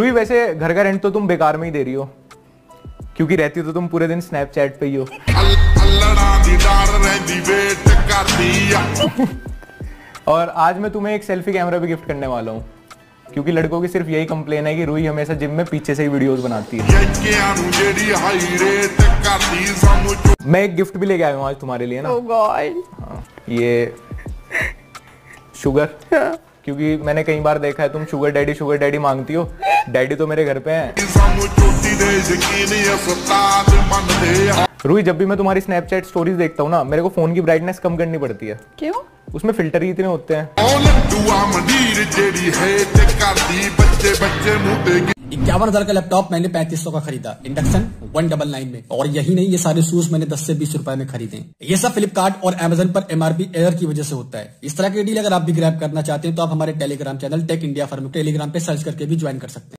रूही वैसे घर का रेंट तो तुम बेकार में ही दे रही हो, क्योंकि रहती तो तुम पूरे दिन स्नैपचैट पे ही हो। और आज मैं तुम्हें एक सेल्फी कैमरा भी गिफ्ट करने वाला हूँ, क्योंकि लड़कों की सिर्फ यही कंप्लेन है कि रूही हमेशा जिम में पीछे से ही वीडियोस बनाती है। मैं एक गिफ्ट भी लेके आया हूँ आज तुम्हारे लिए ना। Oh God. ये शुगर, क्योंकि मैंने कई बार देखा है तुम शुगर डैडी मांगती हो। डैडी तो मेरे घर पे हैं। रूही, जब भी मैं तुम्हारी स्नैपचैट स्टोरीज देखता हूँ ना, मेरे को फोन की ब्राइटनेस कम करनी पड़ती है। क्यों? उसमें फिल्टर ही इतने होते हैं। 51,000 का लैपटॉप मैंने 3500 का खरीदा, इंडक्शन 199 में। और यही नहीं, ये सारे शूज मैंने 10 से 20 रुपए में खरीदे। ये सब फ्लिपकार्ट और अमेजन पर MRP एरर की वजह से होता है। इस तरह की डील अगर आप भी ग्रैब करना चाहते हैं तो आप हमारे Telegram channel tech India firm Telegram पे सर्च करके भी ज्वाइन कर सकते हैं।